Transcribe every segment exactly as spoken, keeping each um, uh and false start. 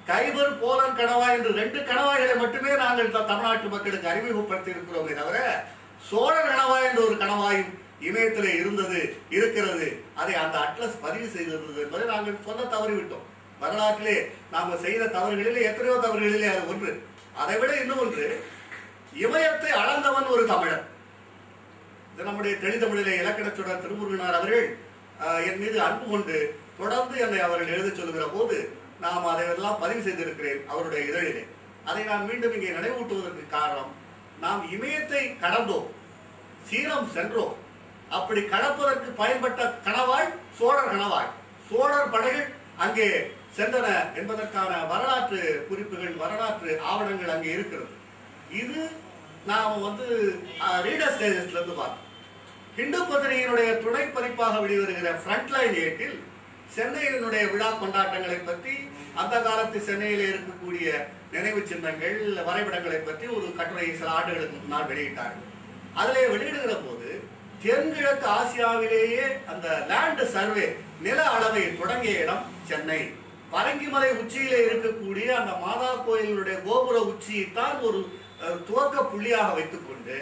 Khyber pollen கணவாய் என்று ரெண்டு கணவாய்களை மட்டுமே நாங்கள் தமிழ்நாட்டு மக்களுக்கு அறிமுகப்படுத்தி இருக்கிறோமே தவிர சோழர் கணவாய் என்ற ஒரு கணவாயும் இமயத்திலே இருந்தது இருக்கிறது. அதை அந்த அட்லஸ் பதிவு செய்திருந்தது என்பதை நாங்கள் சொல்ல தவறிவிட்டோம். வரலாற்றிலே நாங்கள் செய்த தவறுகளிலே எத்தனையோ தவறுகளிலே அது ஒன்று. அதை விட இன்னும் ஒன்று, இமயத்தை அளந்தவன் ஒரு தமிழன். இது நம்முடைய தெளிதமிழிலே இலக்கணச்சுடர் திருமுருகனார் அவர்கள் என் மீது அன்பு கொண்டு தொடர்ந்து என்னை அவர்கள் எழுத சொல்லுகிற போது நாம் அதையெல்லாம் பதிவு செய்திருக்கிறேன் அவருடைய இதழிலே. அதை நான் மீண்டும் இங்கே நினைவூட்டுவதற்கு காரணம், நாம் இமயத்தை கடந்தோம், சீரம் சென்றோம். அப்படி கடப்பதற்கு பயன்பட்ட கணவாய் சோழர் கணவாய். சோழர் படைகள் அங்கே சென்றன என்பதற்கான வரலாற்று குறிப்புகள், வரலாற்று ஆவணங்கள் அங்கே இருக்கிறது. இது நாம் வந்து ரீடர்ஸ் டைஜஸ்ட்ல இருந்து பார்த்தோம். ஹிந்து பத்திரிகையினுடைய துணை பதிப்பாக வெளிவருகிற ஃப்ரண்ட்லைன் ஏட்டில் சென்னையினுடைய விழா கொண்டாட்டங்களை பற்றி, அந்த காலத்து சென்னையில் இருக்கக்கூடிய நினைவு சின்னங்கள், வரைபடங்களை பற்றி ஒரு கட்டுரையை சில ஆண்டுகளுக்கு முன்னால் வெளியிட்டார்கள். அதிலே வெளியிடுகிற போது தென்கிழக்கு ஆசியாவிலேயே அந்த லேண்ட் சர்வே நில அளவை தொடங்கிய இடம் சென்னை. பரங்கிமலை உச்சியிலே இருக்கக்கூடிய அந்த மாதா கோயிலுடைய கோபுர உச்சியைத்தான் ஒரு துவக்க புள்ளியாக வைத்துக் கொண்டு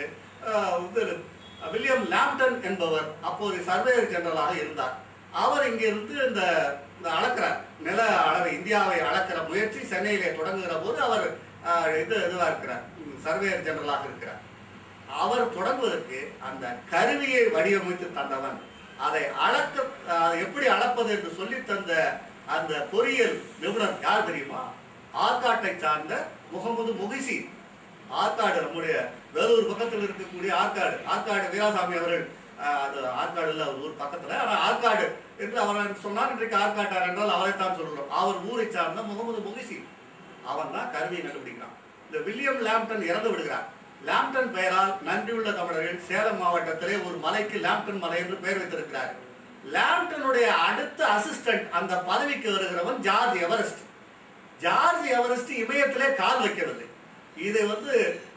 வில்லியம் லாம்ப்டன் என்பவர் அப்போது சர்வேயர் ஜெனரலாக இருந்தார். அவர் இங்கிருந்து இந்த அளக்கிறார், நில அளவை இந்தியாவை அளக்கிற முயற்சி சென்னையிலே தொடங்குகிற போது அவர் இது இதுவாக இருக்கிறார், சர்வேயர் ஜெனரலாக இருக்கிறார். அவர் தொடங்குவதற்கு அந்த கருவியை வடிவமைத்து தந்தவன், அதை அளக்க எப்படி அளப்பது என்று சொல்லி தந்த அந்த பொறியியல் நிபுணர் யார் தெரியுமா? ஆற்காட்டை சார்ந்த முகமது முகிசி. ஆற்காடு, நம்முடைய வேலூர் பக்கத்தில் இருக்கக்கூடிய ஆற்காடு, ஆற்காடு வீராசாமி அவர்கள், அது ஆற்காடு இல்ல அவர் ஊர் பக்கத்துல, ஆனா ஆற்காடு என்று அவர் சொன்னார். இன்றைக்கு ஆற்காட்டார் என்றால் அவரைத்தான் சொல்றோம். அவர் ஊரை சார்ந்த முகமது முகிசி, அவன் தான் கருவியை கண்டுபிடிக்கிறான். இந்த வில்லியம் லாம்ப்டன் இறந்து விடுகிறார். லாம்ப்டன் பெயரால் நன்றியுள்ள தமிழர்கள் சேலம் மாவட்டத்திலே ஒரு மலைக்கு லாம்ப்டன் மலை என்று பெயர் வைத்திருக்கிறார். லாம்ப்டனுடைய அடுத்த அசிஸ்டன்ட் அந்த பதவிக்கு வருகிறவன் ஜார்ஜ் எவரெஸ்ட். ஜார்ஜ் எவரெஸ்ட் இமயத்திலே கால் வைக்கவில்லை. இதை வந்து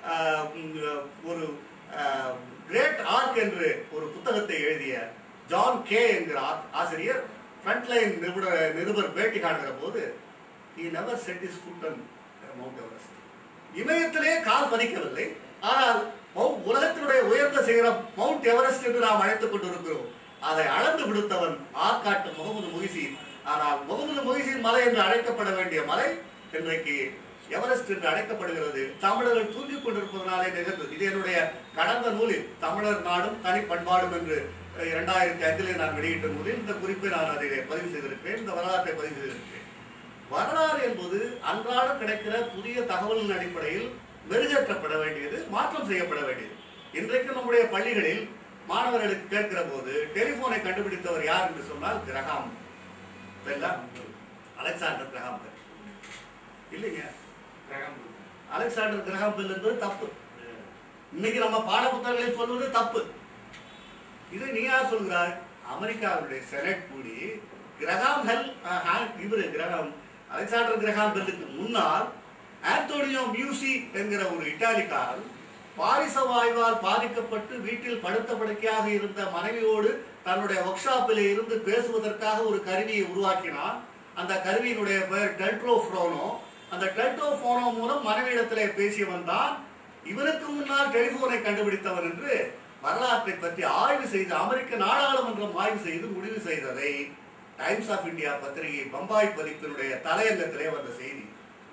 ஒரு கிரேட் ஆர்க் என்று ஒரு புத்தகத்தை எழுதிய ஜான் கே என்கிற ஆசிரியர் ஃப்ரண்ட்லைன் நிருபர் நிருபர் பேட்டி காணுகிற போது he never set his foot on Mount Everest. இமயத்திலே கால் பதிக்கவில்லை. ஆனால் உலகத்தினுடைய உயர்ந்த சிகரம் மவுண்ட் எவரெஸ்ட் என்று நாம் அழைத்துக் கொண்டிருக்கிறோம். அதை அளந்து விடுத்தவன் ஆற்காட்டு முகமது முகிசி. ஆனால் முகமது முகிசின் மலை என்று அழைக்கப்பட வேண்டிய மலை இன்றைக்கு எவரெஸ்ட் என்று அழைக்கப்படுகிறது. தமிழர்கள் தூங்கிக் கொண்டிருப்பதனாலே நிகழ்ந்தது. இது என்னுடைய கடந்த நூலில் தமிழர் நாடும் தனி பண்பாடும் என்று இரண்டாயிரத்தி ஐந்திலே நான் வெளியிட்ட நூலில் இந்த குறிப்பை நான் அதை பதிவு செய்திருக்கிறேன், இந்த வரலாற்றை பதிவு செய்திருக்கிறேன். வரலாறு என்பது அன்றாடம் கிடைக்கிற புதிய தகவலின் அடிப்படையில் மெருகேற்றப்பட வேண்டியது, மாற்றம் செய்யப்பட வேண்டியது. இன்றைக்கு நம்முடைய பள்ளிகளில் மாணவர்களுக்கு கேட்கிற போது டெலிபோனை கண்டுபிடித்தவர் யார் என்று சொன்னால் Graham Bell, Alexander Graham Bell. இல்லைங்க, அலெக்சாண்டர் கிரஹாம் பெல் என்பது தப்பு. இன்னைக்கு நம்ம பாட புத்தகங்களில் சொல்வது தப்பு. இதை நீ யார் சொல்கிறாய்? அமெரிக்காவுடைய செனட் கூடி கிரஹாம் ஹெல் இவரு கிரஹாம் அலெக்சாண்டர் கிரஹாம் பெல்லுக்கு முன்னால் ஆண்டோனியோ மியூசி என்கிற ஒரு இட்டாலிக்காரன் பாரிச வாய்வால் பாதிக்கப்பட்டு வீட்டில் படுத்த படுக்கையாக இருந்த மனைவியோடு தன்னுடைய ஒர்க் ஷாப்பிலே இருந்து பேசுவதற்காக ஒரு கருவியை உருவாக்கினான். அந்த கருவியினுடைய பெயர் டெல்ட்ரோஃபோனோ. அந்த டெல்ட்ரோஃபோனோ மூலம் மனைவியிடத்திலே பேசியவன் தான் இவருக்கு முன்னால் டெலிபோனை கண்டுபிடித்தவன் என்று வரலாற்றை பற்றி ஆய்வு செய்து அமெரிக்க நாடாளுமன்றம் ஆய்வு செய்து முடிவு செய்ததை டைம்ஸ் ஆஃப் இந்தியா பத்திரிகை பம்பாய் பதிப்பினுடைய தலையங்கத்திலே வந்த செய்தி.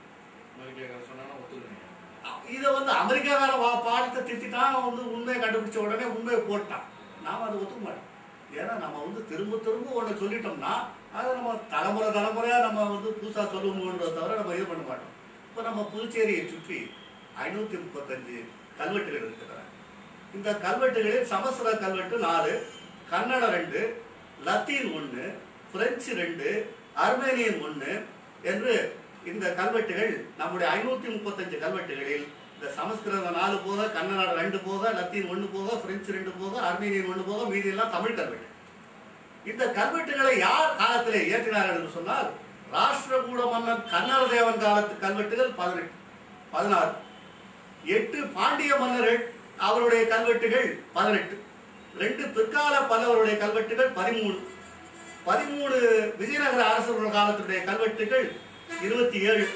இதை வந்து அமெரிக்காக்கார பாடத்தை திட்டான், வந்து உண்மையை கண்டுபிடிச்ச உடனே உண்மையை போட்டான். நாம அதை ஒத்துக்க மாட்டோம். ஏன்னா நம்ம வந்து திரும்ப திரும்ப ஒன்று சொல்லிட்டோம்னா அதை நம்ம தலைமுறை தலைமுறையா நம்ம வந்து புதுசா சொல்லுவோம்ன்றத தவிர நம்ம இது பண்ண மாட்டோம். இப்போ நம்ம புதுச்சேரியை சுற்றி ஐநூத்தி முப்பத்தஞ்சு கல்வெட்டுகள் இருக்கிறாங்க. இந்த கல்வெட்டுகளில் சமஸ்கிருத கல்வெட்டு நாலு, கன்னடம் ரெண்டு, லத்தீன் ஒன்று, பிரெஞ்சு ரெண்டு, அர்மேனியன் ஒன்று என்று இந்த கல்வெட்டுகள் நம்முடைய ஐநூத்தி முப்பத்தஞ்சு கல்வெட்டுகளில் இந்த சமஸ்கிருத நாலு போக, கன்னடம் ரெண்டு போக, லத்தீன் ஒன்று போக, பிரெஞ்சு ரெண்டு போக, அர்மேனியன் ஒன்று போக, மீதி எல்லாம் தமிழ் கல்வெட்டு. இந்த கல்வெட்டுகளை யார் காலத்திலே ஏற்றினார்கள் என்று சொன்னால் ராஷ்டிரகூட மன்னன் கன்னடதேவன் காலத்து கல்வெட்டுகள் பதினெட்டு பதினாறு, எட்டு பாண்டிய மன்னர்கள் அவருடைய கல்வெட்டுகள் பதினெட்டு, ரெண்டு பிற்கால பல்லவருடைய கல்வெட்டுகள் பதிமூணு, பதிமூணு விஜயநகர அரசர்கள் காலத்துடைய கல்வெட்டுகள் இருபத்தி ஏழு,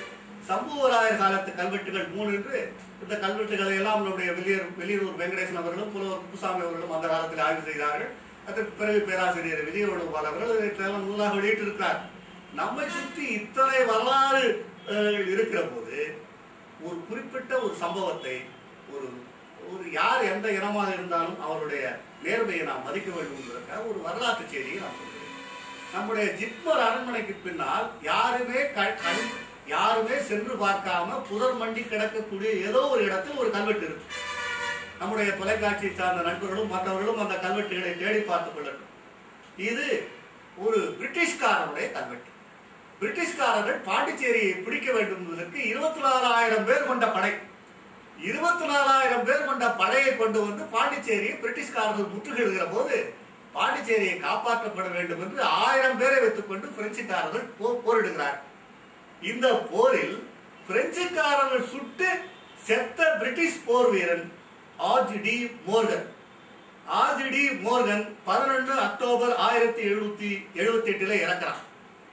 சம்புவராயர் காலத்து கல்வெட்டுகள் மூணு என்று இந்த கல்வெட்டுகளை எல்லாம் நம்முடைய வெளியூர் வெளியூர் வெங்கடேசன் அவர்களும் புலவர் குப்புசாமி அவர்களும் அந்த காலத்தில் ஆய்வு செய்தார்கள். அதற்கு பிறகு பேராசிரியர் விஜயவேணுகோபால் அவர்கள் இதெல்லாம் நூலாக வெளியிட்டிருக்கிறார். நம்மை சுற்றி இத்தனை வரலாறு இருக்கிற போது ஒரு குறிப்பிட்ட ஒரு சம்பவத்தை ஒரு ஒரு யார் எந்த இனமாக இருந்தாலும் அவருடைய நேர்மையை நாம் மதிக்க வேண்டும் என்பதற்காக ஒரு வரலாற்று செய்தியை நான் சொல்கிறேன். நம்முடைய ஜிப்மர் அரண்மனைக்கு பின்னால் யாருமே கண் யாருமே சென்று பார்க்காம புதர் மண்டி கிடக்கக்கூடிய ஏதோ ஒரு இடத்தில் ஒரு கல்வெட்டு இருக்கு. நம்முடைய தொலைக்காட்சியை சார்ந்த நண்பர்களும் மற்றவர்களும் அந்த கல்வெட்டுகளை தேடி பார்த்துக் கொள்ளட்டும். இது ஒரு பிரிட்டிஷ்காரனுடைய கல்வெட்டு. பிரிட்டிஷ்காரர்கள் பாண்டிச்சேரியை பிடிக்க வேண்டும் என்பதற்கு இருபத்தி நாலாயிரம் பேர் கொண்ட படை இருபத்தி நாலாயிரம் பேர் கொண்ட படையை கொண்டு வந்து பாண்டிச்சேரியை பிரிட்டிஷ்காரர்கள் முற்றுகையிடுகிற போது பாண்டிச்சேரியை காப்பாற்றப்பட வேண்டும் என்று ஆயிரம் பேரை வைத்துக் கொண்டு பிரெஞ்சுக்காரர்கள் போரிடுகிறார். இந்த போரில் பிரெஞ்சுக்காரர்கள் சுட்டு செத்த பிரிட்டிஷ் போர் வீரன் George de Morgan George de Morgan பதினொன்று அக்டோபர் ஆயிரத்தி எழுநூத்தி எழுபத்தி எட்டுல இறக்கிறான்.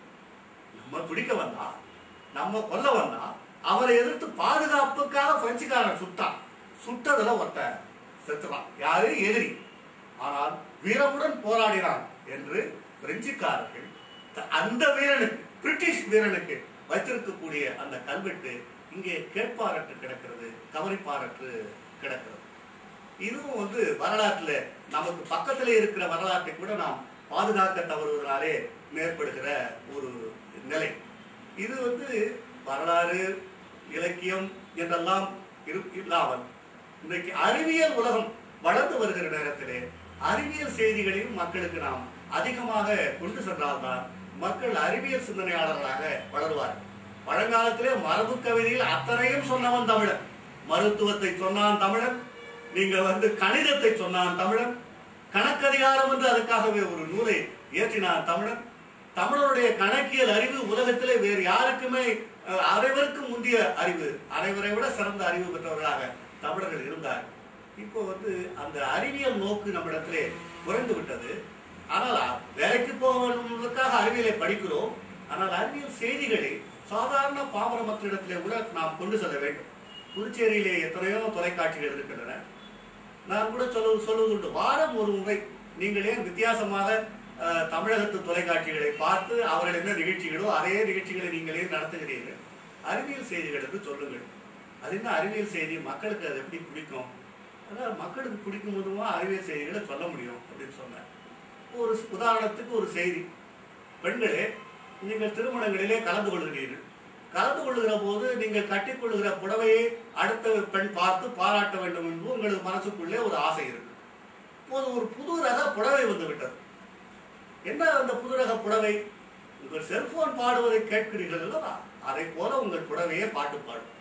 நம்ம பிடிக்க வந்தா நம்ம கொல்ல வந்தா அவரை எதிர்த்து பாதுகாப்புக்காக பிரெஞ்சுக்காரன் சுட்டான். சுட்டதுல ஒருத்தன் செத்துறான். யாரு? எதிரி. ஆனால் வீரமுடன் போராடினான் என்று பிரெஞ்சுக்காரர்கள் அந்த வீரனுக்கு பிரிட்டிஷ் வீரனுக்கு வைத்திருக்கக்கூடிய அந்த கல்வெட்டு இங்கே கேட்பாரற்று கிடக்கிறது, கவனிப்பாரற்று கிடக்கிறது. இதுவும் வந்து வரலாற்றுல நமக்கு பக்கத்திலே இருக்கிற வரலாற்றை கூட நாம் பாதுகாக்க தவறுவதனாலே ஏற்படுகிற ஒரு நிலை. இது வந்து வரலாறு இலக்கியம் என்றெல்லாம் இல்லாமல் இன்றைக்கு அறிவியல் உலகம் வளர்ந்து வருகிற நேரத்திலே அறிவியல் செய்திகளையும் மக்களுக்கு நாம் அதிகமாக கொண்டு சென்றால்தான் மக்கள் அறிவியல் சிந்தனையாளர்களாக வளருவார்கள். பழங்காலத்திலே மரபு கவிதையில் அத்தனையும் சொன்னவன் தமிழன். மருத்துவத்தை சொன்னான் தமிழன், நீங்க வந்து கணிதத்தை சொன்னான் தமிழன், கணக்கதிகாரம் என்று அதுக்காகவே ஒரு நூலை இயற்றினான் தமிழன். தமிழருடைய கணக்கியல் அறிவு உலகத்திலே வேறு யாருக்குமே அனைவருக்கும் முந்திய அறிவு, அனைவரை விட சிறந்த அறிவு பெற்றவர்களாக தமிழர்கள் இருந்தார். இப்போ வந்து அந்த அறிவியல் நோக்கு நம்மிடத்திலே குறைந்து விட்டது. ஆனால் வேலைக்கு போவதற்காக அறிவியலை படிக்கிறோம். ஆனால் அறிவியல் செய்திகளை சாதாரண பாமர மக்களிடத்திலே கூட நாம் கொண்டு செல்ல வேண்டும். புதுச்சேரியிலே எத்தனையோ தொலைக்காட்சிகள் இருக்கின்றன. நான் கூட சொல்ல சொல்வதுண்டு, வாரம் ஒரு முறை நீங்களே வித்தியாசமாக தமிழகத்து தொலைக்காட்சிகளை பார்த்து அவர்கள் என்ன நிகழ்ச்சிகளோ அதே நிகழ்ச்சிகளை நீங்களே நடத்துகிறீர்கள். அறிவியல் செய்திகள் என்று சொல்லுங்கள். அது என்ன அறிவியல் செய்தி? மக்களுக்கு அது எப்படி பிடிக்கும்? அதாவது மக்களுக்கு பிடிக்கும் போதுமா அறிவியல் செய்திகளை சொல்ல முடியும் அப்படின்னு சொன்னேன். ஒரு உதாரணத்துக்கு ஒரு செய்தி, பெண்களே நீங்கள் திருமணங்களிலே கலந்து கொள்கிறீர்கள். கலந்து கொள்ளுகிற போது நீங்கள் கட்டிக்கொள்ளுகிற புடவையை அடுத்த பெண் பார்த்து பாராட்ட வேண்டும் என்று உங்களுக்கு மனசுக்குள்ளே ஒரு ஆசை இருக்கு. இப்போது ஒரு புது ரக புடவை வந்து விட்டது. என்ன அந்த புது ரக புடவை? உங்கள் செல்போன் பாடுவதை கேட்கிறீர்கள் அல்லவா, அதை போல உங்கள் புடவையே பாட்டு பாடும்.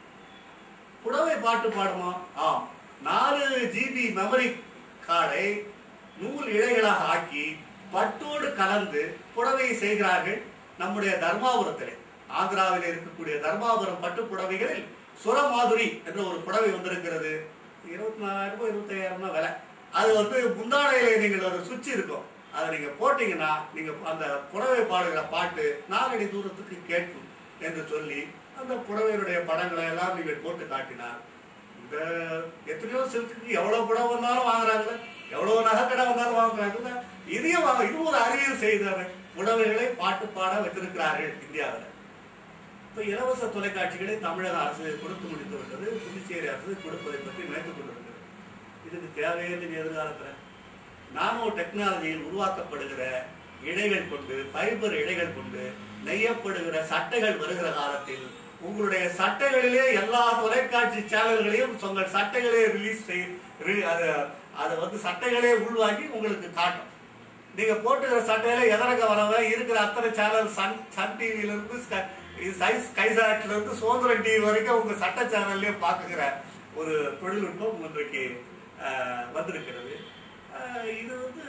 புடவை பாட்டு பாடுமா? ஆம். நாலு ஜிபி மெமரி கார்டை நூல் இழைகளாக ஆக்கி பட்டோடு கலந்து புடவையை செய்கிறார்கள். நம்முடைய தர்மாபுரத்திலே, ஆந்திராவில் இருக்கக்கூடிய தர்மாபுரம் பட்டு புடவைகளில் சுரமாதுரி என்ற ஒரு புடவை வந்திருக்கிறது. இருபத்தி நாலாயிரம் ரூபாய் இருபத்தி ஐயாயிரம் தான் விலை. அது வந்து முந்தானையிலே நீங்கள் ஒரு சுவிட்ச் இருக்கும், அதை நீங்க போட்டீங்கன்னா நீங்க அந்த புடவை பாடுகிற பாட்டு நாலடி தூரத்துக்கு கேட்கும் என்று சொல்லி அந்த புடவையினுடைய படங்களை எல்லாம் நீங்கள் போட்டு காட்டினார். இந்த எத்தனையோ சில்க்கு எவ்வளவு புடவை வந்தாலும் வாங்குறாங்க, எவ்வளவு நகைக்கடை வந்தாலும் வாங்குறாங்க. இதையும் வாங்க, இது ஒரு அறிவியல் செய்தாரு. புடவைகளை பாட்டு பாட வைத்திருக்கிறார்கள் இந்தியாவில். இப்ப இலவச தொலைக்காட்சிகளை தமிழக அரசு கொடுத்து முடித்து விட்டது. புதுச்சேரி அரசு கொடுப்பதை பற்றி நினைத்துக் கொண்டிருக்கிறது. இதுக்கு தேவையில்லை. எதிர்காலத்துல நானோ டெக்னாலஜியில் உருவாக்கப்படுகிற இழைகள் கொண்டு, ஃபைபர் இழைகள் கொண்டு நெய்யப்படுகிற சட்டைகள் வருகிற காலத்தில் உங்களுடைய சட்டைகளிலே எல்லா தொலைக்காட்சி சேனல்களையும் உங்கள் சட்டைகளே ரிலீஸ் செய்ய அதை வந்து சட்டைகளே உள்வாங்கி உங்களுக்கு காட்டும். நீங்க போட்டுக்கிற சட்டையில எதரக வரவ இருக்கிற அத்தனை சேனல் சன் சன் டிவில இருந்து ஸ்கைசாட்ல இருந்து சுதந்திரம் டிவி வரைக்கும் உங்க சட்ட சேனல்லே பாக்குகிற ஒரு தொழில்நுட்பம் இன்றைக்கு வந்திருக்கிறது. இது வந்து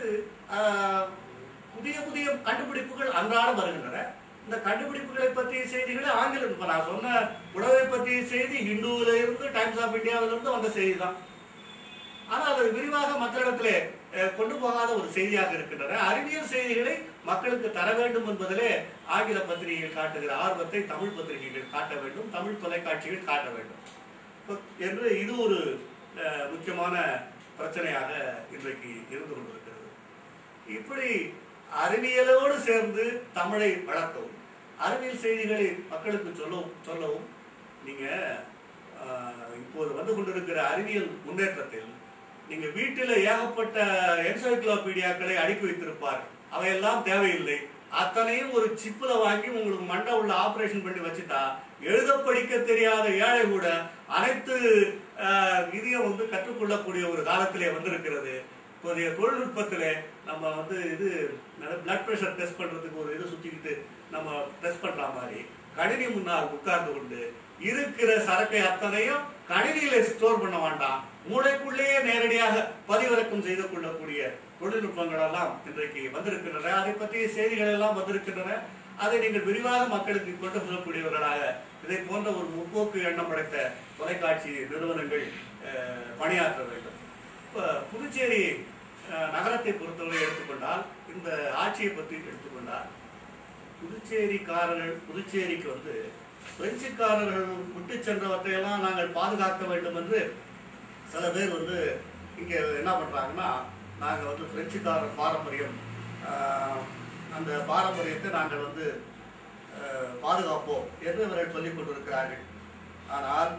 புதிய புதிய கண்டுபிடிப்புகள் அன்றாடம் வருகின்றன. இந்த கண்டுபிடிப்புகளை பற்றிய செய்திகளை ஆங்கிலம், இப்ப நான் சொன்ன புடவை பற்றிய செய்தி ஹிந்துவில இருந்து டைம்ஸ் ஆஃப் இந்தியாவில இருந்து வந்த செய்தி தான். ஆனால் அது விரிவாக மக்களிடத்திலே கொண்டு போகாத ஒரு செய்தியாக இருக்கின்றன. அறிவியல் செய்திகளை மக்களுக்கு தர வேண்டும் என்பதிலே ஆங்கில பத்திரிகைகள் காட்டுகிற ஆர்வத்தை தமிழ் பத்திரிகைகள் காட்ட வேண்டும், தமிழ் தொலைக்காட்சிகள் காட்ட வேண்டும் என்று இது ஒரு முக்கியமான பிரச்சனையாக இன்றைக்கு இருந்து கொண்டிருக்கிறது. இப்படி அறிவியலோடு சேர்ந்து தமிழை வளர்க்கவும், அறிவியல் செய்திகளை மக்களுக்கு சொல்லவும் சொல்லவும் நீங்க இப்போது வந்து கொண்டிருக்கிற அறிவியல் முன்னேற்றத்தில் நீங்க வீட்டில் ஏகப்பட்ட என்சைக்ளோபீடியாக்களை அடுக்கி வைத்திருப்பார். அவையெல்லாம் தேவையில்லை. அத்தனையும் ஒரு சிப்புல வாங்கி உங்களுக்கு மண்டை உள்ள ஆபரேஷன் பண்ணி வச்சுட்டா எழுத படிக்க தெரியாத ஏழை கூட அனைத்து இதையும் வந்து கற்றுக்கொள்ளக்கூடிய ஒரு காலத்திலே வந்திருக்கிறது. இப்போதைய தொழில்நுட்பத்திலே நம்ம வந்து இது பிளட் பிரஷர் டெஸ்ட் பண்றதுக்கு ஒரு இது சுத்திக்கிட்டு நம்ம டெஸ்ட் பண்ற மாதிரி கணினி முன்னால் உட்கார்ந்து கொண்டு இருக்கிற சரக்கை அத்தனையும் கணினியில ஸ்டோர் பண்ண வேண்டாம், மூளைக்குள்ளேயே நேரடியாக பதிவிறக்கம் செய்து கொள்ளக்கூடிய தொழில்நுட்பங்கள் எல்லாம் இன்றைக்கு வந்திருக்கின்றன. அதை பற்றிய செய்திகள் எல்லாம் வந்திருக்கின்றன. அதை நீங்கள் விரிவாக மக்களுக்கு கொண்டு செல்லக்கூடியவர்களாக இதை போன்ற ஒரு முற்போக்கு எண்ணம் படைத்த தொலைக்காட்சி நிறுவனங்கள் பணியாற்ற வேண்டும். இப்போ புதுச்சேரி நகரத்தை பொறுத்தவரை எடுத்துக்கொண்டால், இந்த ஆட்சியை பற்றி எடுத்துக்கொண்டால், புதுச்சேரிக்காரர்கள் புதுச்சேரிக்கு வந்து பிரெஞ்சுக்காரர்கள் விட்டு சென்றவற்றையெல்லாம் நாங்கள் பாதுகாக்க வேண்டும் என்று சில பேர் வந்து இங்கே என்ன பண்ணுறாங்கன்னா, நாங்கள் வந்து பிரெஞ்சுக்காரர் பாரம்பரியம் அந்த பாரம்பரியத்தை நாங்கள் வந்து பாதுகாப்போம் என்று இவர்கள் சொல்லிக் கொண்டிருக்கிறார்கள். ஆனால்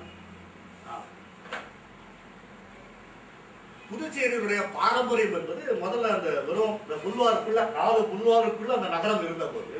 புதுச்சேரியுடைய பாரம்பரியம் என்பது முதல்ல அந்த வெறும் இந்த புல்வாருக்குள்ள நாலு புல்வாருக்குள்ள அந்த நகரம் இருந்த போது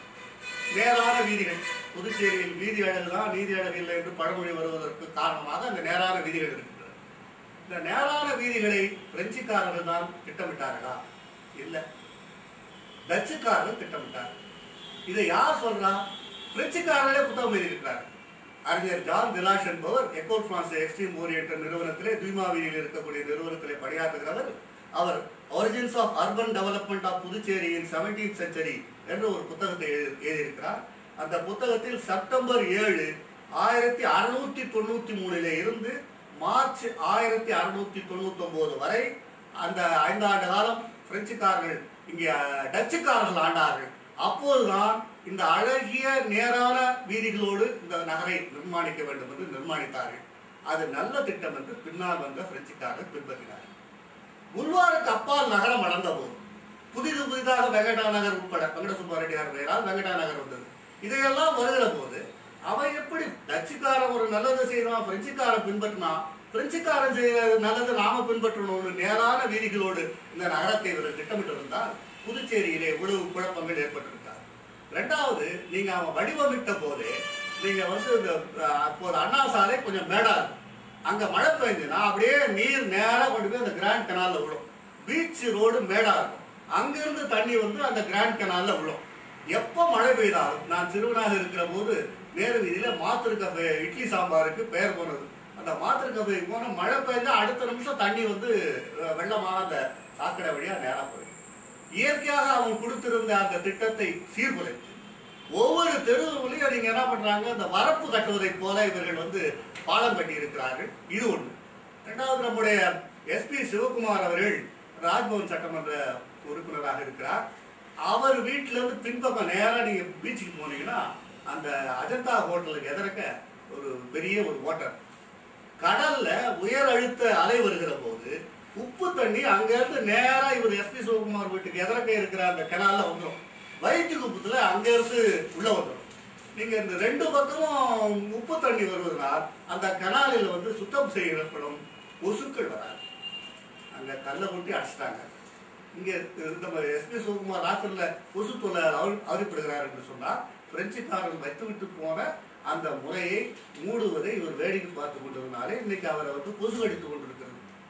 நேரான வீதிகள், புதுச்சேரியில் வீதி அழகு தான் நீதி அழகு இல்லை என்று பழமொழி வருவதற்கு காரணமாக அந்த நேரான வீதிகள் இருக்கின்றன. இந்த நேரான வீதிகளை பிரெஞ்சுக்காரர்கள் தான் திட்டமிட்டார்களா? இல்லை, டச்சுக்காரர்கள் திட்டமிட்டார்கள். இதை யார் சொல்றா? பிரெஞ்சுக்காரர்களே புத்தகம் எழுதியிருக்கிறார். அறிஞர் ஜான் திலாஷ் என்பவர் எக்கோல் பிரான்ஸ் எக்ஸ்ட்ரீம் ஓரியன்ட் நிறுவனத்திலே துய்மாவியில் இருக்கக்கூடிய நிறுவனத்திலே பணியாற்றுகிறவர். அவர் Origins of Urban Development of Puducherry in Seventeenth Century என்ற ஒரு புத்தகத்தை எழுதியிருக்கிறார். அந்த புத்தகத்தில் செப்டம்பர் ஏழு ஆயிரத்தி அறுநூத்தி தொண்ணூத்தி மூணுல இருந்து மார்ச் ஆயிரத்தி அறுநூத்தி தொண்ணூத்தி ஒன்பது வரை அந்த ஐந்தாண்டு காலம் பிரெஞ்சுக்காரர்கள் இங்கே டச்சுக்காரர்கள் ஆண்டார்கள். அப்போதுதான் இந்த அழகிய நேரான வீதிகளோடு இந்த நகரை நிர்மாணிக்க வேண்டும் என்று நிர்மாணித்தார்கள். அது நல்ல திட்டம் என்று பின்னால் வந்த பிரெஞ்சுக்காரர்கள் பின்பற்றினார்கள். புல்வாருக்கு அப்பால் நகரம் வளர்ந்த போது புதிது புதிதாக வெங்கடா நகர் உட்பட வெங்கட சுப்பாரெட்டியார் பெயரால் வெங்கடா நகர் வந்தது. இதையெல்லாம் வருகிற போது அவன் எப்படி டச்சுக்காரன் ஒரு நல்லது செய்யறான், பிரெஞ்சுக்காரன் பின்பற்றினா பிரெஞ்சுக்காரன் செய்யறது நல்லது நாம பின்பற்றணும்னு நேரான வீதிகளோடு இந்த நகரத்தை இவர் திட்டமிட்டு இருந்தால் புதுச்சேரியிலே இவ்வளவு குழப்பங்கள் ஏற்பட்டிருக்கார். ரெண்டாவது, நீங்க அவன் வடிவமைத்த போதே நீங்க வந்து இந்த அப்போது அண்ணா சாலை கொஞ்சம் மேடா இருக்கும். அங்க மழை பெய்ஞ்சுன்னா அப்படியே நீர் நேரா கொண்டு போய் அந்த கிராண்ட் கெனால்ல விழும். பீச் ரோடு மேடா இருக்கும். அங்கிருந்து தண்ணி வந்து அந்த கிராண்ட் கெனால்ல விழும். எப்போ மழை பெய்தாலும், நான் சிறுவனாக இருக்கிற போது நேரு வீதியில மாத்திரு கஃபே இட்லி சாம்பாருக்கு பெயர் போனது. அந்த மாத்திரு கஃபேக்கு போன மழை பெய்ஞ்சா அடுத்த நிமிஷம் தண்ணி வந்து வெள்ளமாக அந்த சாக்கடை வழியா நேரா போயிடும். இயற்கையாக அவன் கொடுத்திருந்த அந்த திட்டத்தை சீர்குலைத்து ஒவ்வொரு தெருவுலையும் நீங்க என்ன பண்றாங்க, இந்த வரப்பு கட்டுவதை போல இவர்கள் வந்து பாலம் கட்டி இருக்கிறார்கள். இது ஒண்ணு. இரண்டாவது, நம்முடைய எஸ் பி சிவகுமார் அவர்கள் ராஜ்பவன் சட்டமன்ற உறுப்பினராக இருக்கிறார். அவர் வீட்டுல இருந்து பின்பக்கம் நேரம் நீங்க பீச்சுக்கு போனீங்கன்னா அந்த அஜந்தா ஹோட்டலுக்கு எதிர்க்க ஒரு பெரிய ஒரு ஓட்டர், கடல்ல உயர் அழுத்த அலை வருகிற போது உப்பு தண்ணி அங்க இருந்து நேரா இவர் எஸ் பி சிவகுமார் வீட்டுக்கு எதிர்க்க இருக்கிற அந்த கெனால்ல வந்துடும். வயிற்று குப்பத்துல அங்க இருந்து உள்ள வந்துடும். நீங்க இந்த ரெண்டு பக்கமும் உப்பு தண்ணி வருவதனால் அந்த கனாலில் வந்து சுத்தம் செய்யப்படும் கொசுக்கள் வராது. அங்க கல்லை கொட்டி அடிச்சிட்டாங்க. இங்க இந்த எஸ் பி சிவகுமார் ராத்திரில கொசு தொலை அவதிப்படுகிறார் என்று சொன்னார். பிரெஞ்சுக்காரர்கள் வைத்து விட்டு போன அந்த முறையை மூடுவதை இவர் வேடிக்கை பார்த்து கொண்டிருந்தாலே இன்னைக்கு அவரை வந்து கொசு அடித்துக் கொண்டிருக்கிறது.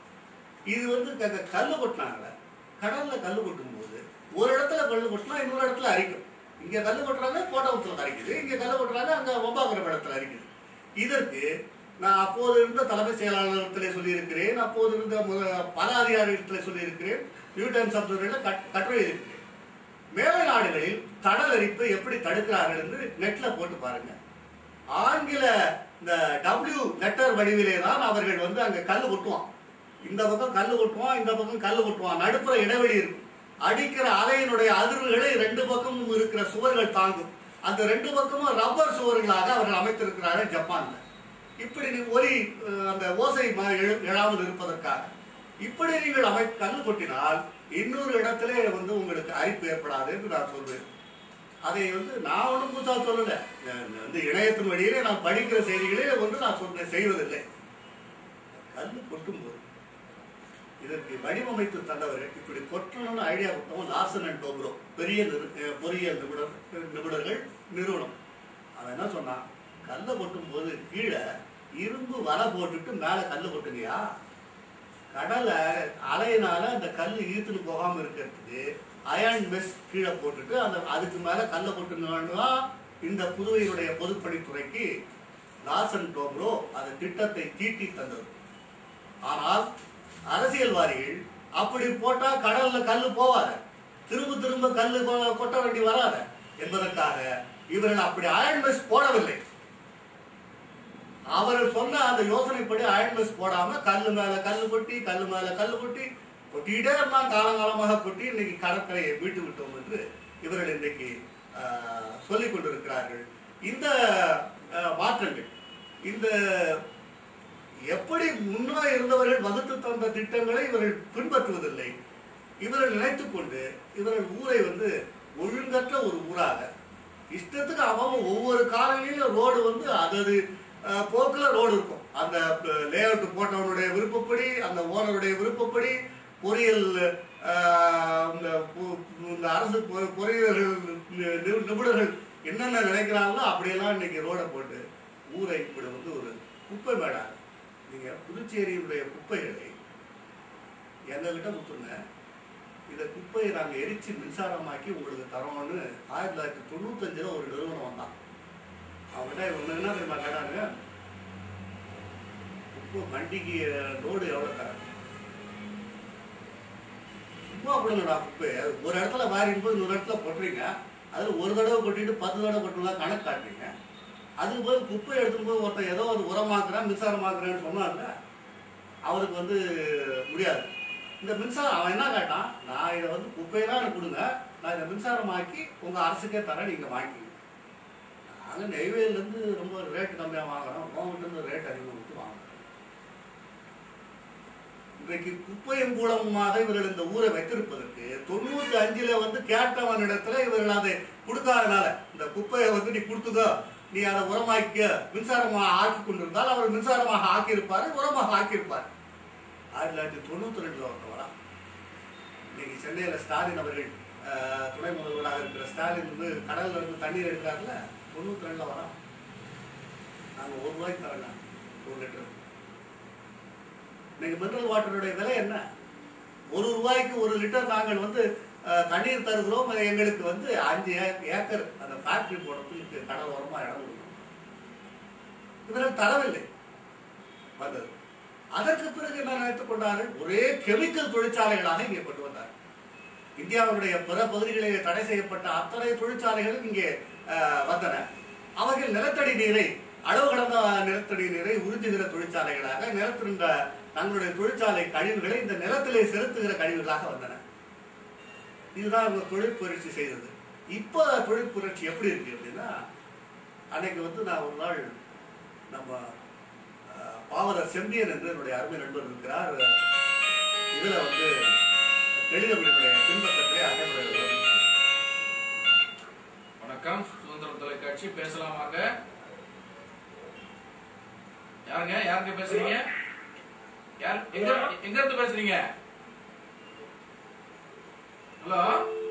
இது வந்து கல்லு கொட்டினாங்கல்ல, கடல்ல கல்லு கொட்டும் போது ஒரு இடத்துல கல்லு கொட்டினா இன்னொரு இடத்துல அரிக்கும். இங்க கல்லு கொட்டுறாங்க கோட்டபுரத்துல அரிக்குது, இங்க கல்லு கொட்டுறாங்க அங்க ஒம்பாக்குற இடத்துல அரிக்குது. இதற்கு நான் அப்போது இருந்த தலைமை செயலாளர்களை சொல்லியிருக்கிறேன், அப்போது இருந்த பல அதிகாரிகளை சொல்லியிருக்கிறேன், நியூ டைம்ஸ் அப்சர்வரில் கட்டுரை இருக்கிறேன். மேலை நாடுகளில் கடல் அரிப்பை எப்படி தடுக்கிறார்கள் என்று நெட்ல போட்டு பாருங்க. ஆங்கில இந்த டபிள்யூ லெட்டர் வடிவிலே தான் அவர்கள் வந்து அங்க கல் கொட்டுவான். இந்த பக்கம் கல் கொட்டுவான், இந்த பக்கம் கல் கொட்டுவான், நடுப்புற இடைவெளி இருக்கும். அடிக்கிற அலையினுடைய அதிர்வுகளை ரெண்டு பக்கமும் இருக்கிற சுவர்கள் தாங்கும். அந்த ரெண்டு பக்கமும் ரப்பர் சுவர்களாக அவர்கள் அமைத்திருக்கிறார்கள் ஜப்பான்ல. இப்படி ஒலி அந்த ஓசை எழாமல் இருப்பதற்காக இப்படி நீங்கள் அமை கல் கொட்டினால் இன்னொரு இடத்திலே வந்து உங்களுக்கு அரிப்பு ஏற்படாது என்று நான் சொல்வேன். அதை வந்து நான் ஒன்றும் புதுசா சொல்லல, வந்து இணையத்தின் வழியிலே நான் படிக்கிற செய்திகளே வந்து நான் சொல்ல செய்வதில்லை. கல் கொட்டும் போது இதற்கு வடிவமைத்து தந்தவர்கள் இப்படி கொட்டணும்னு ஐடியா கொடுத்தவங்க லார்சன் அண்ட் டோப்ரோ, பெரிய பொறியியல் நிபுணர் நிபுணர்கள் நிறுவனம். அவன் என்ன சொன்னான், கல்லை கொட்டும் போது கீழே இரும்பு வலை போட்டுட்டு மேல கல்லு கொட்டுங்கயா, கடலை அலையினால அந்த கல் ஈர்த்துன்னு போகாம இருக்கிறதுக்கு அயன் மெஸ் கீழே போட்டுட்டு அந்த அதுக்கு மேல கல்லை கொட்டுங்கன்னா இந்த புதுவையினுடைய பொதுப்பணித்துறைக்கு லார்சன் டோப்ரோ அந்த திட்டத்தை தீட்டி தந்தது. ஆனால் அரசியல்வாதிகள் அப்படி போட்டா கடல்ல கல்லு போவாத, திரும்ப திரும்ப கல்லு கொட்ட வேண்டி வராத என்பதற்காக இவர்கள் அப்படி அயன் மெஸ் போடவில்லை. அவர்கள் சொன்ன அந்த யோசனைப்படி அயன் மெஸ் போடாம கல்லு மேல கல்லு கொட்டி கல்லு மேல கல்லு கொட்டி கொட்டிக்கிட்டே இருந்தான். காலங்காலமாக கொட்டி இன்னைக்கு கடற்கரையை மீட்டு விட்டோம் என்று இவர்கள் இன்றைக்கு சொல்லிக் கொண்டிருக்கிறார்கள். இந்த மாற்றங்கள் இந்த எப்படி முன்னே இருந்தவர்கள் வகுத்து தந்த திட்டங்களை இவர்கள் பின்பற்றுவதில்லை. இவர்கள் நினைத்துக் கொண்டு இவர்கள் ஊரை வந்து ஒழுங்கற்ற ஒரு ஊராக இஷ்டத்துக்கு அவன் ஒவ்வொரு காலங்களிலும் ரோடு வந்து அதது போக்கில் ரோடு இருக்கும். அந்த லே அவுட் போட்டவனுடைய விருப்பப்படி, அந்த ஓனருடைய விருப்பப்படி, பொறியியல் இந்த அரசு பொறியியல்கள் நிபுணர்கள் என்னென்ன நினைக்கிறாங்களோ அப்படியெல்லாம் இன்னைக்கு ரோடை போட்டு ஊரை இப்படி வந்து ஒரு குப்பை மேடாக நீங்க புதுச்சேரியுடைய குப்பைகளை எங்ககிட்ட கொடுத்துருங்க, இதை குப்பையை நாங்கள் எரிச்சு மின்சாரமாக்கி உங்களுக்கு தரோம்னு ஆயிரத்தி தொள்ளாயிரத்தி தொண்ணூத்தஞ்சுல ஒரு நிறுவனம் வந்தான். அவங்ககிட்ட இவங்க என்ன தெரியுமா கேட்டாங்க, குப்பை வண்டிக்கு லோடு எவ்வளோ தர, சும்மா கொடுங்கடா குப்பையை ஒரு இடத்துல வாரின் போது இன்னொரு இடத்துல கொட்டுறீங்க, அதில் ஒரு தடவை கொட்டிட்டு பத்து தடவை கொட்டுனா கணக்கு காட்டுறீங்க. அதுக்கு போது குப்பை எடுத்துட்டு போய் ஒருத்தன் ஏதோ ஒரு உரமாக்குறேன் மின்சாரமாக்குறேன்னு சொன்னாங்க, அவருக்கு வந்து முடியாது. இந்த மின்சாரம் அவன் என்ன கேட்டான், நான் இதை வந்து குப்பையெல்லாம் எனக்கு கொடுங்க, நான் இதை மின்சாரமாக்கி உங்கள் அரசுக்கே தரேன், நீங்கள் வாங்கிக்கிங்க. நாங்கள் நெய்வேலிலேருந்து ரொம்ப ரேட்டு கம்மியாக வாங்குறோம், கவர்மெண்ட்லேருந்து ரேட் அதிகமாக கொடுத்து வாங்குறோம். இன்றைக்கு குப்பையும் கூலமாக இவர்கள் இந்த ஊரை வைத்திருப்பதற்கு தொண்ணூத்தி அஞ்சுல வந்து கேட்டவனிடத்துல இவர்கள் அதை கொடுக்காதனால இந்த குப்பையை வந்து நீ கொடுத்துக்கோ, நீ அதை உரமாக்க மின்சாரமாக ஆக்கி கொண்டிருந்தால் அவர் மின்சாரமாக ஆக்கியிருப்பாரு, உரமாக ஆக்கியிருப்பார். ஆயிரத்தி தொள்ளாயிரத்தி தொண்ணூத்தி ரெண்டுல ஒருத்தவரா இன்னைக்கு சென்னையில ஸ்டாலின் அவர்கள் துணை முதல்வராக இருக்கிற ஸ்டாலின் வந்து கடல்ல இருந்து தண்ணீர் எடுக்கிறாருல, தொண்ணூத்தி ரெண்டுல வரா நாங்க ஒரு ரூபாய்க்கு தரங்க ஒரு லிட்டர். இன்னைக்கு மினரல் வாட்டருடைய விலை என்ன? ஒரு ரூபாய்க்கு ஒரு லிட்டர் நாங்கள் வந்து தண்ணீர் தருகிறோம். எங்களுக்கு வந்து அஞ்சு ஏக்கர் அந்த ஃபேக்டரி போடுறதுக்கு கடல் ஓரமா இடம் கொடுக்கணும். இவர்கள் தரவில்லை வந்தது. அதற்கு பிறகு என்ன நினைத்துக் கொண்டார்கள், ஒரே கெமிக்கல் தொழிற்சாலைகளாக இங்கே கொண்டு வந்தார்கள். இந்தியாவுடைய பிற பகுதிகளிலே தடை செய்யப்பட்ட அத்தனை தொழிற்சாலைகளும் இங்கே வந்தன. அவர்கள் நிலத்தடி நீரை அளவு கடந்த நிலத்தடி நீரை உறிஞ்சுகிற தொழிற்சாலைகளாக நிலத்திருந்த தங்களுடைய தொழிற்சாலை கழிவுகளை இந்த நிலத்திலே செலுத்துகிற கழிவுகளாக வந்தன. இதுதான் அவங்க தொழில் புரட்சி செய்தது. இப்ப தொழில் புரட்சி எப்படி இருக்கு அப்படின்னா, அன்னைக்கு வந்து நான் ஒரு நாள் நம்ம பாவலர் செம்பியன் என்று என்னுடைய அருமை நண்பர் இருக்கிறார், இதுல வந்து தெளிவர்களுடைய பின்பக்கத்திலே அகழ்வுகள். வணக்கம், சுதந்திரம் தொலைக்காட்சி பேசலாமாங்க? யாருங்க யாருங்க பேசுறீங்க? யார் எங்க எங்க இருந்து பேசுறீங்க? ஹலோ.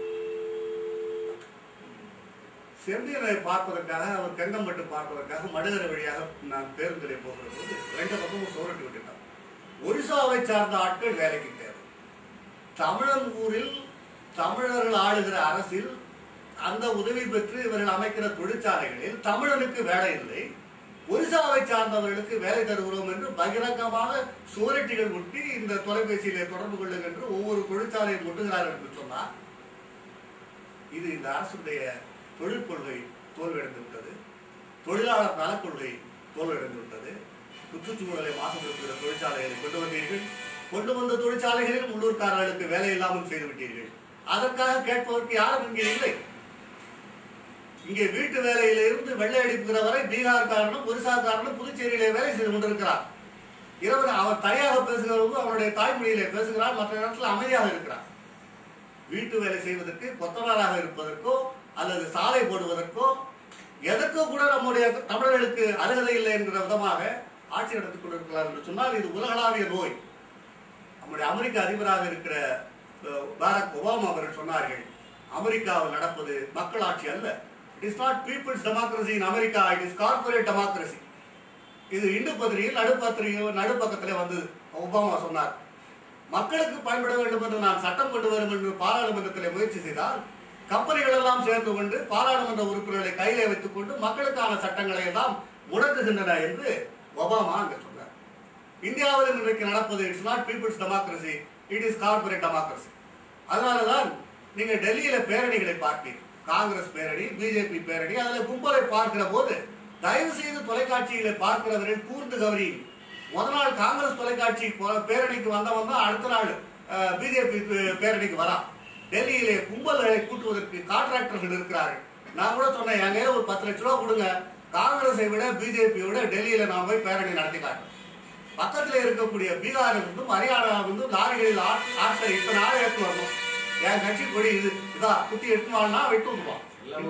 செம்பியனை பார்ப்பதற்காக அவர் கங்கம்பட்டு பார்ப்பதற்காக மடுகரை வழியாக நான் பேருந்திலே போகிற போது ரெண்டு பக்கமும் சோரட்டி விட்டுட்டான். ஒரிசாவை சார்ந்த ஆட்கள் வேலைக்கு தேவை. தமிழன் ஊரில் தமிழர்கள் ஆளுகிற அரசில் அந்த உதவி பெற்று இவர்கள் அமைக்கிற தொழிற்சாலைகளில் தமிழனுக்கு வேலை இல்லை, ஒரிசாவை சார்ந்தவர்களுக்கு வேலை தருகிறோம் என்று பகிரங்கமாக சுவரட்டிகள் ஒட்டி இந்த தொலைபேசியிலே தொடர்பு கொள்ளுங்க என்று ஒவ்வொரு தொழிற்சாலையும் ஒட்டுகிறார்கள் என்று சொன்னார். இது இந்த அரசுடைய தொழில் கொள்கை தோல்வியடைந்து விட்டது, தொழிலாளர் நலக் கொள்கை தோல்வியடைந்து விட்டது. சுற்றுச்சூழலை மாசுபடுத்துகிற தொழிற்சாலைகளை கொண்டு வந்தீர்கள், கொண்டு வந்த தொழிற்சாலைகளில் உள்ளூர்காரர்களுக்கு வேலை இல்லாமல் செய்து விட்டீர்கள். அதற்காக கேட்பதற்கு யாரும் இங்கே இல்லை. இங்கே வீட்டு வேலையில இருந்து வெள்ளை அடிப்புகிற வரை பீகார் காரணம், ஒரிசா காரணம் புதுச்சேரியிலே வேலை செய்து கொண்டிருக்கிறார். இரவு அவர் தனியாக பேசுகிறவங்க அவருடைய தாய்மொழியிலே பேசுகிறார், மற்ற நேரத்தில் அமைதியாக இருக்கிறார். வீட்டு வேலை செய்வதற்கு கொத்தனாராக இருப்பதற்கோ அல்லது சாலை போடுவதற்கோ எதற்கோ கூட நம்முடைய தமிழர்களுக்கு அருகதை இல்லை என்கிற விதமாக ஆட்சி நடத்திக் கொண்டிருக்கிறார் என்று சொன்னால் இது உலகளாவிய நோய். நம்முடைய அமெரிக்க அதிபராக இருக்கிற பாரக் ஒபாமா அவர்கள் சொன்னார்கள், அமெரிக்காவில் நடப்பது மக்கள் ஆட்சி அல்ல. It is not people's democracy in America, it is corporate democracy. இது இந்து பத்திரிகையில் நடுப்பத்திரிகை நடுப்பக்கத்திலே வந்தது. ஒபாமா சொன்னார், மக்களுக்கு பயன்பட வேண்டும் என்று நான் சட்டம் கொண்டு வரும் என்று பாராளுமன்றத்தில் முயற்சி செய்தால் கம்பெனிகள் எல்லாம் சேர்ந்து கொண்டு பாராளுமன்ற உறுப்பினர்களை கையிலே வைத்துக் கொண்டு மக்களுக்கான சட்டங்களை எல்லாம் முடக்குகின்றன என்று ஒபாமா அங்கு சொன்னார். இந்தியாவிலும் இன்றைக்கு நடப்பது it's not people's democracy, it is corporate democracy. அதனாலதான் நீங்க டெல்லியில பேரணிகளை பார்ப்பீர்கள், காங்கிரஸ் பேரணி, பிஜேபி பேரணி. அதில் கும்பலை பார்க்கிற போது தயவு செய்து தொலைக்காட்சிகளை பார்க்கிறவர்கள் கூர்ந்து கவனி. முத நாள் காங்கிரஸ் தொலைக்காட்சி பேரணிக்கு வந்தவன் தான் அடுத்த நாள் பிஜேபி பேரணிக்கு வரா. டெல்லியிலே கும்பல்களை கூட்டுவதற்கு கான்ட்ராக்டர்கள் இருக்கிறார்கள். நான் கூட சொன்னேன், என் கையில ஒரு பத்து லட்ச ரூபா கொடுங்க, காங்கிரஸை விட பிஜேபியை விட டெல்லியில நான் போய் பேரணி நடத்தி காட்டுறேன். பக்கத்தில் இருக்கக்கூடிய பீகாரிலிருந்தும் ஹரியானாவிலிருந்தும் லாரிகளில் ஆட்களை இத்தனை நாள் எடுத்து வரணும். என் கட்சி கொடி இது இதா குத்தி எடுத்துவான்னா விட்டு வந்துடுவான்.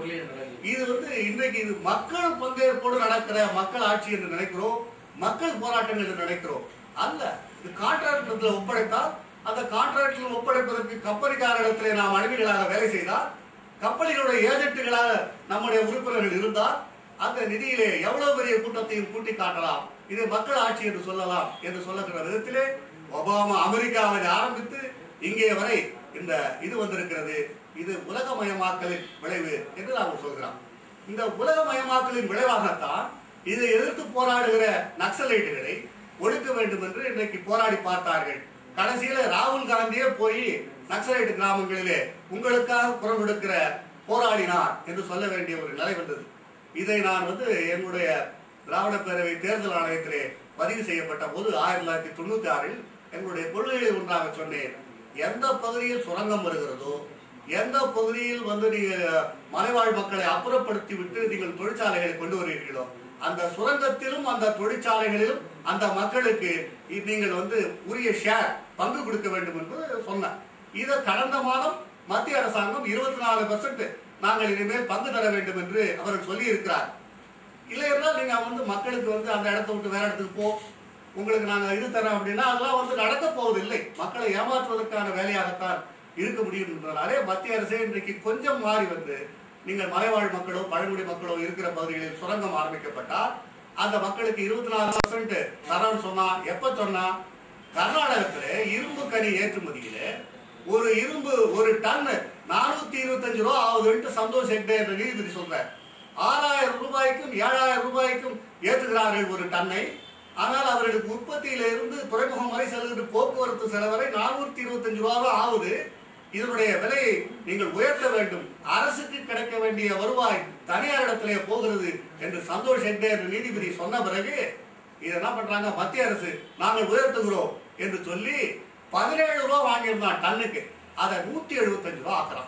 இது வந்து இன்றைக்கு இது மக்கள் பங்கேற்போடு நடக்கிற மக்கள் ஆட்சி என்று நினைக்கிறோம், மக்கள் போராட்டம் என்று நினைக்கிறோம். அல்ல, இது கான்ட்ராக்டத்தில் ஒப்படைத்தால் அந்த கான்ட்ராக்டில் ஒப்படைப்பதற்கு கம்பெனிக்காரிடத்திலே நாம் அடிமைகளாக வேலை செய்தால், கம்பெனிகளுடைய ஏஜென்ட்டுகளாக நம்முடைய உறுப்பினர்கள் இருந்தால் அந்த நிதியிலே எவ்வளவு பெரிய கூட்டத்தையும் கூட்டி காட்டலாம். இதை மக்கள் ஆட்சி என்று சொல்லலாம் என்று சொல்லுகிற விதத்திலே ஒபாமா அமெரிக்காவை ஆரம்பித்து இங்கே வரை இந்த இது வந்திருக்கிறது. இது உலகமயமாக்கலின் விளைவு என்று நாம் சொல்கிறோம். இந்த உலகமயமாக்கலின் விளைவாகத்தான் இதை எதிர்த்து போராடுகிற நக்சலைட்டுகளை ஒடுக்க வேண்டும் என்று இன்றைக்கு போராடி பார்த்தார்கள். கடைசியில ராகுல் காந்தியே போய் நக்சலைட்டு கிராமங்களிலே உங்களுக்காக குரல் கொடுக்கிற போராடினார் என்று சொல்ல வேண்டிய ஒரு நிலை வந்தது. இதை நான் வந்து என்னுடைய திராவிட பேரவை தேர்தல் ஆணையத்திலே பதிவு செய்யப்பட்ட போது ஆயிரத்தி தொள்ளாயிரத்தி தொண்ணூத்தி ஆறில் எங்களுடைய கொள்கைகளை ஒன்றாக சொன்னேன். எந்த பகுதியில் சுரங்கம் வருகிறதோ, எந்த பகுதியில் வந்து நீங்க மலைவாழ் மக்களை அப்புறப்படுத்தி விட்டு நீங்கள் தொழிற்சாலைகளை கொண்டு வருகிறீர்களோ அந்த சுரங்கத்திலும் அந்த தொழிற்சாலைகளிலும் அந்த மக்களுக்கு நீங்கள் வந்து உரிய ஷேர் பங்கு கொடுக்க வேண்டும் என்று சொன்னார். இதை கடந்த மாதம் மத்திய அரசாங்கம் இருபத்தி நாலு பெர்சென்ட் நாங்கள் இனிமேல் பங்கு தர வேண்டும் என்று அவர்கள் சொல்லி இருக்கிறார். இல்லை என்றால் நீங்க வந்து மக்களுக்கு வந்து அந்த இடத்தை விட்டு வேற இடத்துக்கு போ, உங்களுக்கு நாங்க இது தரோம் அப்படின்னா அதெல்லாம் வந்து நடக்க போவதில்லை. மக்களை ஏமாற்றுவதற்கான வேலையாகத்தான் இருக்க முடியும் என்பதனாலே மத்திய அரசே இன்றைக்கு கொஞ்சம் மாறி வந்து நீங்கள் மலைவாழ் மக்களோ பழங்குடி மக்களோ இருக்கிற பகுதிகளில் சுரங்கம் ஆரம்பிக்கப்பட்டால் அந்த மக்களுக்கு இருபத்தி நாலு பர்சன்ட் தரம்னு சொன்னா எப்ப சொன்னா, கர்நாடகத்திலே இரும்பு கனி ஏற்றுமதியில ஒரு இரும்பு ஒரு டன் நானூத்தி இருபத்தி அஞ்சு ரூபா ஆகுதுன்ட்டு சந்தோஷ் ஹெக்டே என்ற நீதிபதி சொல்றார். ஆறாயிரம் ரூபாய்க்கும் ஏழாயிரம் ரூபாய்க்கும் ஏற்றுகிறார்கள் ஒரு டன்னை. ஆனால் அவர்களுக்கு உற்பத்தியில இருந்து துறைமுகம் வரை செல்கின்ற போக்குவரத்து செலவரை நானூத்தி இருபத்தி அஞ்சு ரூபா தான் ஆகுது. இதனுடைய விலையை நீங்கள் உயர்த்த வேண்டும், அரசுக்கு கிடைக்க வேண்டிய வருவாய் தனியார் இடத்திலே போகிறது என்று சந்தோஷ் ஹெக்டே என்ற நீதிபதி சொன்ன பிறகு இதை என்ன பண்றாங்க, மத்திய அரசு நாங்கள் உயர்த்துகிறோம் என்று சொல்லி பதினேழு ரூபாய் வாங்கியிருந்தான் டன்னுக்கு, அதை நூத்தி எழுபத்தி அஞ்சு ரூபாய் ஆக்குறான்.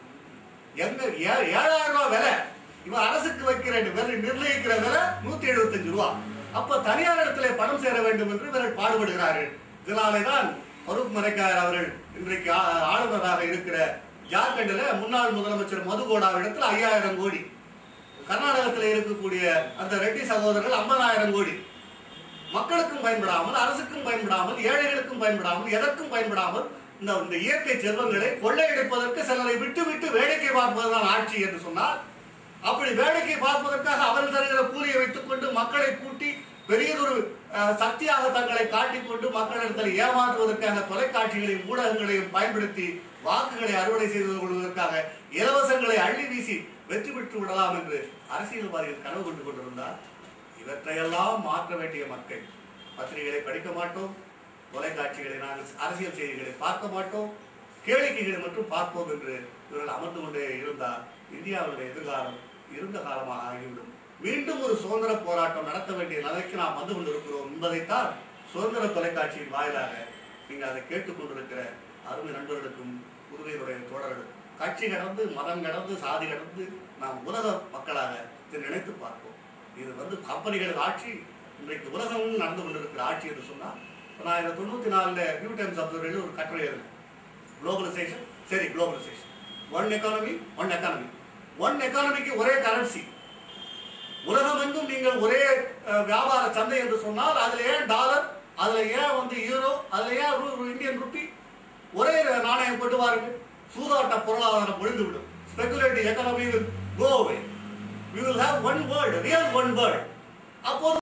எங்க ஏழாயிரம் ரூபாய் விலை இவன் அரசுக்கு வைக்கிற நிர்ணயிக்கிற விலை நூத்தி எழுபத்தி அஞ்சு ரூபாய். அப்ப தனியார் இடத்திலே பணம் சேர வேண்டும் என்று இவர்கள் பாடுபடுகிறார்கள். இதனாலேதான் ஃபரூக் மரைக்காயர் அவர்கள் இன்றைக்கு ஆளுநராக இருக்கிற ஜார்க்கண்டில் முன்னாள் முதலமைச்சர் மதுகோடாவிடத்தில் ஐயாயிரம் கோடி, கர்நாடகத்தில் இருக்கக்கூடிய அந்த ரெட்டி சகோதரர்கள் ஐம்பதாயிரம் கோடி, மக்களுக்கும் பயன்படாமல் அரசுக்கும் பயன்படாமல் ஏழைகளுக்கும் பயன்படாமல் எதற்கும் பயன்படாமல் இந்த இயற்கை செல்வங்களை கொள்ளையடிப்பதற்கு சிலரை விட்டு விட்டு வேடிக்கை பார்ப்பதுதான் ஆட்சி என்று சொன்னார். அப்படி வேடிக்கை பார்ப்பதற்காக அவர்கள் தருகிற கூலியை வைத்துக் கொண்டு மக்களை கூட்டி பெரியதொரு சக்தியாக தங்களை காட்டிக்கொண்டு மக்களிடத்தில் ஏமாற்றுவதற்காக தொலைக்காட்சிகளையும் ஊடகங்களையும் பயன்படுத்தி வாக்குகளை அறுவடை செய்து கொள்வதற்காக இலவசங்களை அள்ளி வீசி வெற்றி பெற்று விடலாம் என்று அரசியல்வாதிகள் கனவு கொண்டு கொண்டிருந்தார். இவற்றையெல்லாம் மாற்ற வேண்டிய மக்கள் பத்திரிகைகளை படிக்க மாட்டோம், தொலைக்காட்சிகளை நாங்கள் அரசியல் செய்திகளை பார்க்க மாட்டோம், கேளிக்கைகளை மட்டும் பார்ப்போம் என்று இவர்கள் அமர்ந்து கொண்டே இருந்தால் இந்தியாவுடைய எதிர்காலம் இருந்த காலமாக ஆகிவிடும். மீண்டும் ஒரு சுதந்திர போராட்டம் நடத்த வேண்டிய நிலைக்கு நாம் வந்து கொண்டிருக்கிறோம் என்பதைத்தான் சுதந்திர தொலைக்காட்சியின் வாயிலாக நீங்கள் அதை கேட்டுக்கொண்டிருக்கிற அருமை நண்பர்களுக்கும் உரிமையுடைய தோழர்களுக்கும் கட்சி கடந்து மதம் கடந்து சாதி கடந்து நாம் உலக மக்களாக இதை நினைத்து பார்ப்போம். இது வந்து கம்பெனிகள் ஆட்சி, இன்றைக்கு உலகமும் நடந்து கொண்டிருக்கிற ஆட்சி என்று சொன்னால், நான் இந்த தொண்ணூற்றி நாலில் நியூ டைம்ஸ் அப்சர்வரில் ஒரு கட்டுரை எழுதினேன். குளோபலைசேஷன், சரி globalisation, one economy one economy one எக்கானமிக்கு ஒரே கரன்சி. உலகம் எங்கும் நீங்கள் ஒரே வியாபார சந்தை என்று சொன்னால் அதில் ஏன் டாலர், அதில் ஏன் வந்து யூரோ, அதில் ஏன் இந்தியன் ருப்பி, ஒரே நாணயம் கொண்டு வாருங்கள். சூதாட்ட பொருளாதாரம் ஒழிந்துவிடும். Speculative economy will go away. We will have one world, real one world. அப்போது